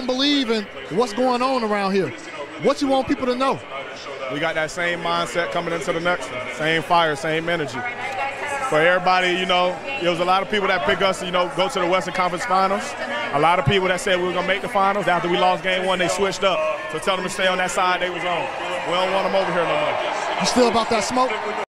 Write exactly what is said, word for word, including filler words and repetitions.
believe in what's going on around here. What you want people to know? We got that same mindset coming into the next one. Same fire, same energy. For everybody, you know, there was a lot of people that picked us to, you know, go to the Western Conference Finals. A lot of people that said we were going to make the finals. After we lost game one, they switched up. So tell them to stay on that side they was on. We don't want them over here no more. You still about that smoke?